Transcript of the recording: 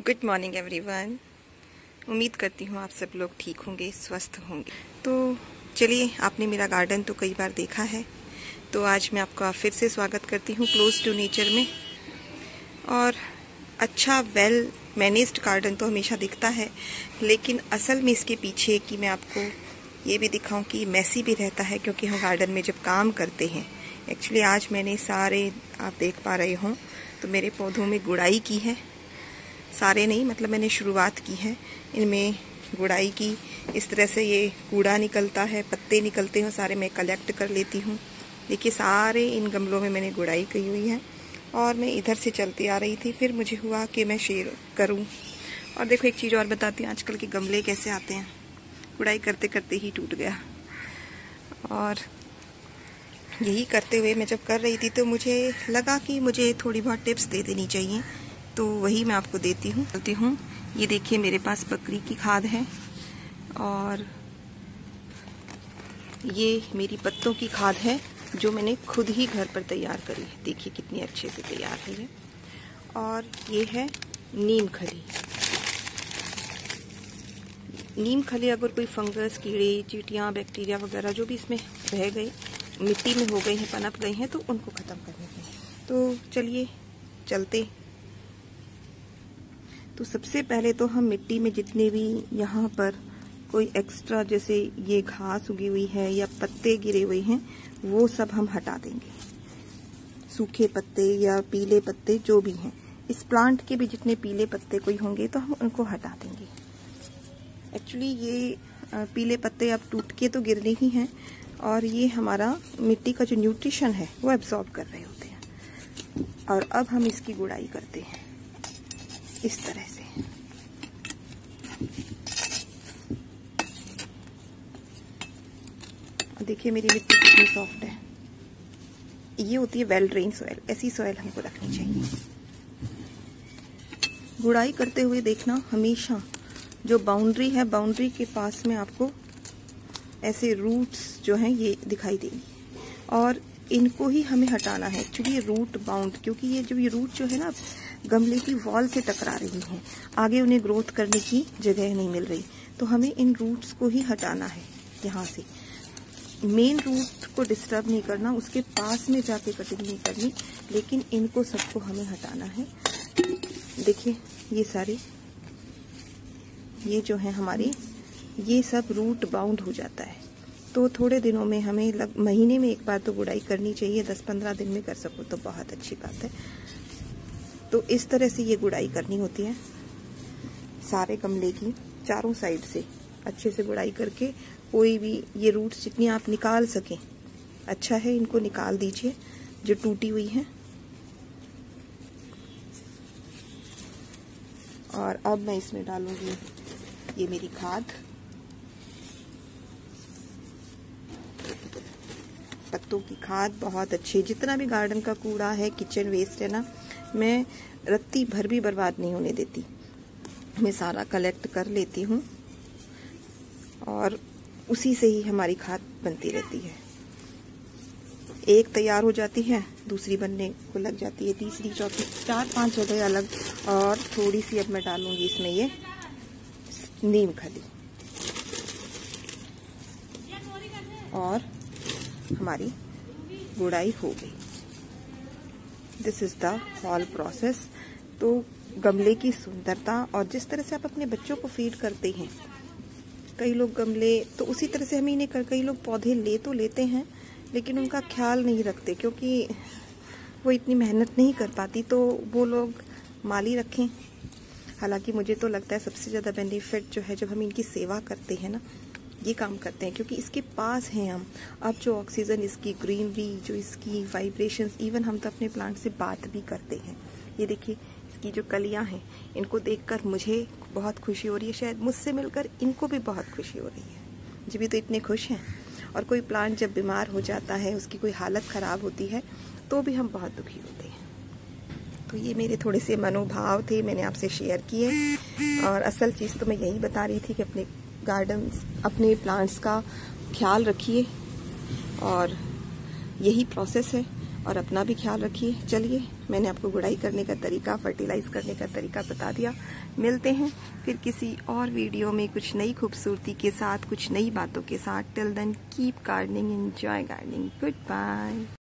Good morning everyone. उम्मीद करती हूँ आप सब लोग ठीक होंगे, स्वस्थ होंगे। तो चलिए, आपने मेरा गार्डन तो कई बार देखा है, तो आज मैं आपका फिर से स्वागत करती हूँ क्लोज टू नेचर में। और अच्छा वेल मैनेज्ड गार्डन तो हमेशा दिखता है, लेकिन असल में इसके पीछे कि मैं आपको ये भी दिखाऊं कि मैसी भी रहता है, क्योंकि हम गार्डन में जब काम करते हैं। एक्चुअली आज मैंने सारे, आप देख पा रहे हों तो मेरे पौधों में गुड़ाई की है। सारे नहीं, मतलब मैंने शुरुआत की है इनमें गुड़ाई की। इस तरह से ये कूड़ा निकलता है, पत्ते निकलते हैं, सारे मैं कलेक्ट कर लेती हूँ। देखिए, सारे इन गमलों में मैंने गुड़ाई की हुई है। और मैं इधर से चलती आ रही थी, फिर मुझे हुआ कि मैं शेयर करूँ। और देखो, एक चीज़ और बताती हूँ, आजकल के गमले कैसे आते हैं, गुड़ाई करते करते ही टूट गया। और यही करते हुए मैं जब कर रही थी तो मुझे लगा कि मुझे थोड़ी बहुत टिप्स दे देनी चाहिए, तो वही मैं आपको देती हूँ। ये देखिए, मेरे पास बकरी की खाद है और ये मेरी पत्तों की खाद है, जो मैंने खुद ही घर पर तैयार करी है। देखिए कितनी अच्छे से तैयार है ये। और ये है नीम खली। नीम खली अगर कोई फंगस, कीड़े, चींटियाँ, बैक्टीरिया वगैरह जो भी इसमें रह गए, मिट्टी में हो गए हैं, पनप गए हैं, तो उनको ख़त्म करने के। तो चलिए चलते। तो सबसे पहले तो हम मिट्टी में जितने भी यहाँ पर कोई एक्स्ट्रा, जैसे ये घास उगी हुई है या पत्ते गिरे हुए हैं, वो सब हम हटा देंगे। सूखे पत्ते या पीले पत्ते जो भी हैं, इस प्लांट के भी जितने पीले पत्ते कोई होंगे तो हम उनको हटा देंगे। एक्चुअली ये पीले पत्ते अब टूट के तो गिरने ही हैं, और ये हमारा मिट्टी का जो न्यूट्रिशन है वो एब्जॉर्ब कर रहे होते हैं। और अब हम इसकी गुड़ाई करते हैं इस तरह से। देखिए मेरी मिट्टी कितनी सॉफ्ट है। ये होती है वेल ड्रेन सॉइल, ऐसी सॉइल हमको रखनी चाहिए। गुड़ाई करते हुए देखना, हमेशा जो बाउंड्री है, बाउंड्री के पास में आपको ऐसे रूट्स जो हैं ये दिखाई देंगी, और इनको ही हमें हटाना है। एक्चुअली रूट बाउंड, क्योंकि ये रूट जो है ना, गमले की वॉल से टकरा रही हैं, आगे उन्हें ग्रोथ करने की जगह नहीं मिल रही, तो हमें इन रूट्स को ही हटाना है। यहाँ से मेन रूट को डिस्टर्ब नहीं करना, उसके पास में जाके कटिंग नहीं करनी, लेकिन इनको सबको हमें हटाना है। देखिए ये सारी, ये जो है हमारी, ये सब रूट बाउंड हो जाता है। तो थोड़े दिनों में हमें महीने में एक बार तो गुड़ाई करनी चाहिए। 10-15 दिन में कर सको तो बहुत अच्छी बात है। तो इस तरह से ये गुड़ाई करनी होती है सारे गमले की, चारों साइड से अच्छे से गुड़ाई करके। कोई भी ये रूट्स जितनी आप निकाल सकें, अच्छा है, इनको निकाल दीजिए जो टूटी हुई है। और अब मैं इसमें डालूंगी ये मेरी खाद, पत्तों की खाद, बहुत अच्छी। जितना भी गार्डन का कूड़ा है, किचन वेस्ट है ना, मैं रत्ती भर भी बर्बाद नहीं होने देती। मैं सारा कलेक्ट कर लेती हूँ, और उसी से ही हमारी खाद बनती रहती है। एक तैयार हो जाती है, दूसरी बनने को लग जाती है, तीसरी, चौथी, 4-5 जगह अलग। और थोड़ी सी अब मैं डालूंगी इसमें ये नीम खली, और हमारी गुड़ाई हो गई। This is the whole process. तो गमले की सुंदरता, और जिस तरह से आप अपने बच्चों को फीड करते हैं, कई लोग गमले तो उसी तरह से हमें नहीं कर, कई लोग पौधे ले तो लेते हैं लेकिन उनका ख्याल नहीं रखते, क्योंकि वो इतनी मेहनत नहीं कर पाती, तो वो लोग माली रखें। हालांकि मुझे तो लगता है सबसे ज़्यादा बेनिफिट जो है, जब हम इनकी सेवा करते हैं ना, ये काम करते हैं, क्योंकि इसके पास हैं हम। अब जो ऑक्सीजन, इसकी ग्रीनरी, जो इसकी वाइब्रेशंस, इवन हम तो अपने प्लांट से बात भी करते हैं। ये देखिए, इसकी जो कलियां हैं, इनको देखकर मुझे बहुत खुशी हो रही है, शायद मुझसे मिलकर इनको भी बहुत खुशी हो रही है। जी भी तो इतने खुश हैं। और कोई प्लांट जब बीमार हो जाता है, उसकी कोई हालत ख़राब होती है, तो भी हम बहुत दुखी होते हैं। तो ये मेरे थोड़े से मनोभाव थे, मैंने आपसे शेयर किए। और असल चीज़ तो मैं यही बता रही थी कि अपने गार्डन, अपने प्लांट्स का ख्याल रखिए, और यही प्रोसेस है। और अपना भी ख्याल रखिए। चलिए, मैंने आपको गुड़ाई करने का तरीका, फर्टिलाइज करने का तरीका बता दिया। मिलते हैं फिर किसी और वीडियो में कुछ नई खूबसूरती के साथ, कुछ नई बातों के साथ। Till then keep gardening, enjoy gardening. Good bye.